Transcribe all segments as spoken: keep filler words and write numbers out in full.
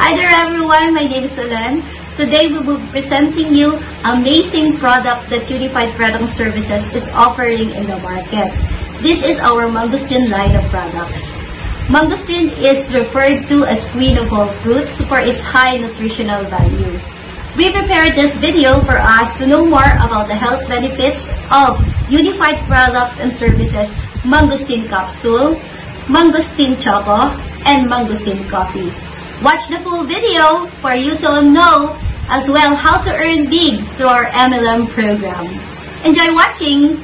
Hi there everyone, my name is Solen. Today we will be presenting you amazing products that Unified Product Services is offering in the market. This is our mangosteen line of products. Mangosteen is referred to as queen of all fruits for its high nutritional value. We prepared this video for us to know more about the health benefits of Unified Products and Services Mangosteen Capsule, Mangosteen Choco, and Mangosteen Coffee. Watch the full video for you to know as well how to earn big through our M L M program. Enjoy watching!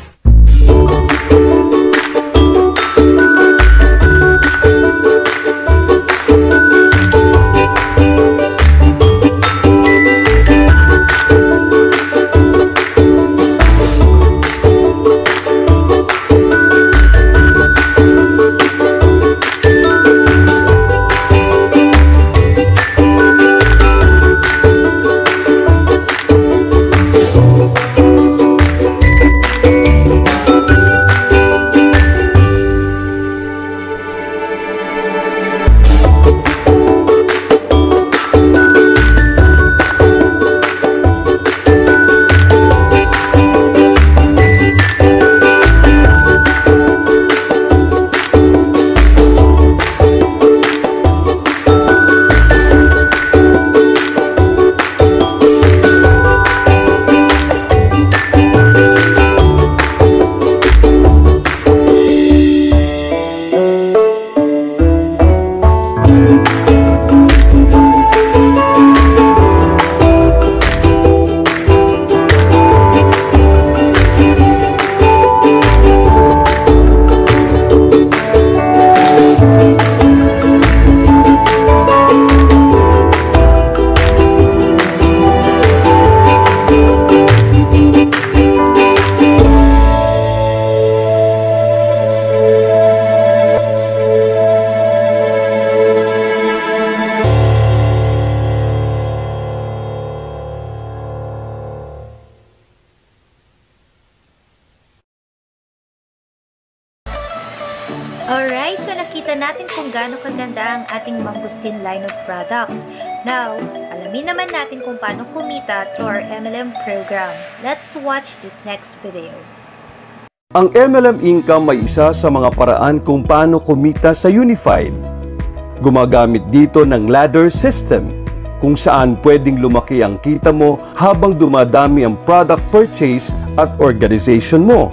Alright, so nakita natin kung gaano kaganda ang ating mangosteen line of products. Now, alamin naman natin kung paano kumita through our M L M program. Let's watch this next video. Ang M L M Income ay isa sa mga paraan kung paano kumita sa Unified. Gumagamit dito ng ladder system, kung saan pwedeng lumaki ang kita mo habang dumadami ang product purchase at organization mo.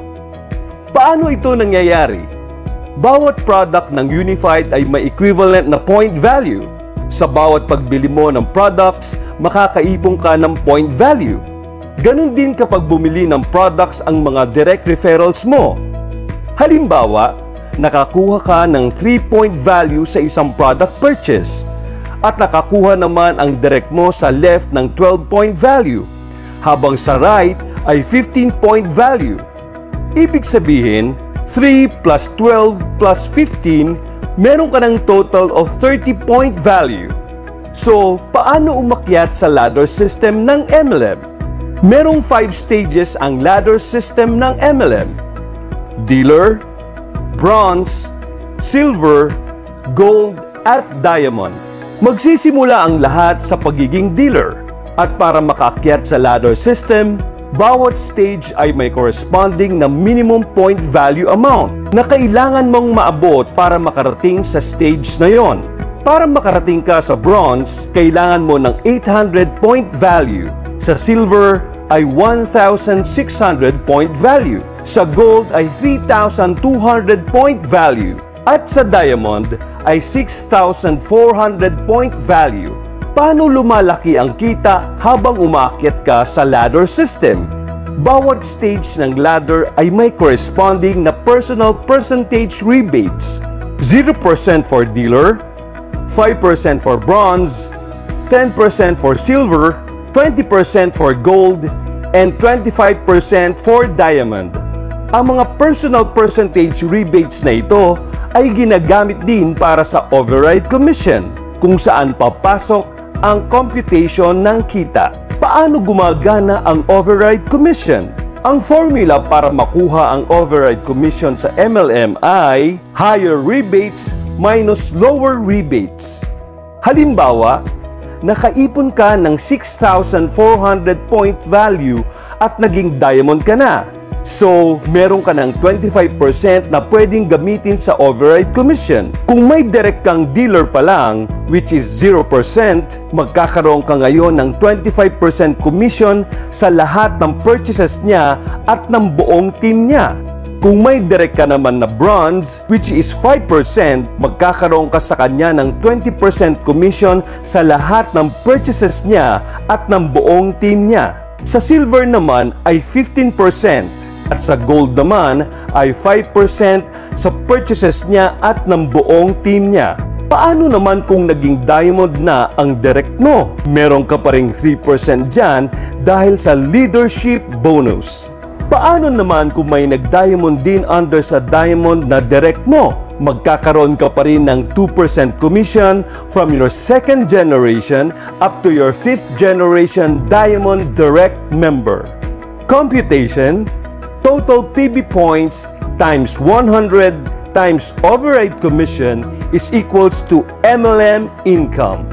Paano ito nangyayari? Bawat product ng Unified ay may equivalent na point value. Sa bawat pagbili mo ng products, makakaipon ka ng point value. Ganon din kapag bumili ng products ang mga direct referrals mo. Halimbawa, nakakuha ka ng three point value sa isang product purchase at nakakuha naman ang direct mo sa left ng twelve point value, habang sa right ay fifteen point value. Ibig sabihin, three plus twelve plus fifteen, meron ka ng total of thirty point value. So, paano umakyat sa ladder system ng M L M? Merong five stages ang ladder system ng M L M. Dealer, Bronze, Silver, Gold, at Diamond. Magsisimula ang lahat sa pagiging dealer. At para makakyat sa ladder system, bawat stage ay may corresponding na minimum point value amount na kailangan mong maabot para makarating sa stage na yon. Para makarating ka sa bronze, kailangan mo ng eight hundred point value. Sa silver ay one thousand six hundred point value. Sa gold ay three thousand two hundred point value. At sa diamond ay six thousand four hundred point value. Paano lumalaki ang kita habang umaakyat ka sa ladder system? Bawat stage ng ladder ay may corresponding na personal percentage rebates. zero percent for dealer, five percent for bronze, ten percent for silver, twenty percent for gold, and twenty-five percent for diamond. Ang mga personal percentage rebates na ito ay ginagamit din para sa override commission, kung saan papasok ang computation ng kita. Paano gumagana ang override commission? Ang formula para makuha ang override commission sa M L M ay higher rebates minus lower rebates. Halimbawa, nakaipon ka ng six thousand four hundred point value at naging diamond ka na. So, meron ka ng twenty-five percent na pwedeng gamitin sa override commission. Kung may direct kang dealer pa lang, which is zero percent, magkakaroon ka ngayon ng twenty-five percent commission sa lahat ng purchases niya at ng buong team niya. Kung may direct ka naman na bronze, which is five percent, magkakaroon ka sa kanya ng twenty percent commission sa lahat ng purchases niya at ng buong team niya. Sa silver naman ay fifteen percent at sa gold naman ay five percent sa purchases niya at ng buong team niya. Paano naman kung naging diamond na ang direct mo? Meron ka pa ring three percent dyan dahil sa leadership bonus. Paano naman kung may nag-diamond din under sa diamond na direct mo? Magkakaroon ka pa rin ng two percent commission from your second generation up to your fifth generation diamond direct member. Computation: total P B points times one hundred times override commission is equals to M L M income.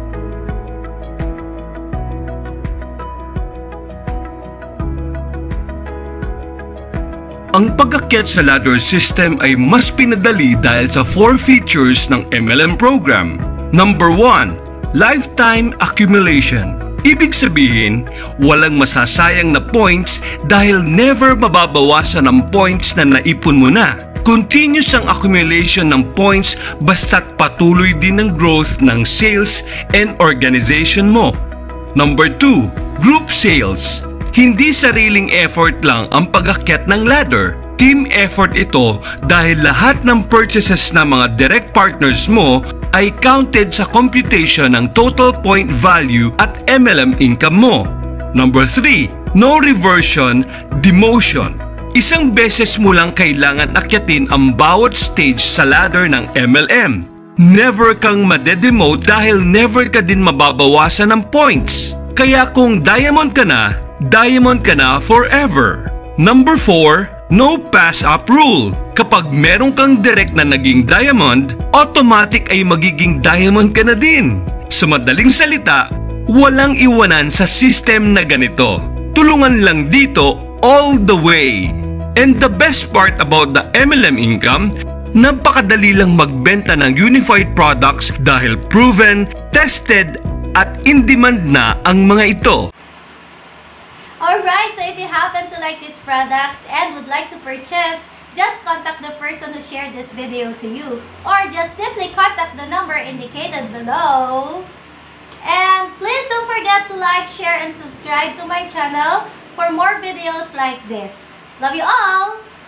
Ang pag-akyat sa ladder system ay mas pinadali dahil sa four features ng M L M program. Number one, lifetime accumulation. Ibig sabihin, walang masasayang na points dahil never mababawasan ang points na naipon mo na. Continuous ang accumulation ng points basta't patuloy din ang growth ng sales and organization mo. Number two, group sales. Hindi sariling effort lang ang pag-akyat ng ladder. Team effort ito dahil lahat ng purchases ng mga direct partners mo ay counted sa computation ng total point value at M L M income mo. Number three, no reversion, demotion. Isang beses mo lang kailangan akyatin ang bawat stage sa ladder ng M L M. Never kang madedemote dahil never ka din mababawasan ng points. Kaya kung diamond ka na, diamond ka na forever. Number four, no pass-up rule. Kapag meron kang direct na naging diamond, automatic ay magiging diamond ka na din. Sa madaling salita, walang iwanan sa system na ganito. Tulungan lang dito all the way. And the best part about the M L M income, napakadali lang magbenta ng unified products dahil proven, tested, at in-demand na ang mga ito. Alright, so if you happen to like these products and would like to purchase, just contact the person who shared this video to you, or just simply contact the number indicated below. And please don't forget to like, share, and subscribe to my channel for more videos like this. Love you all!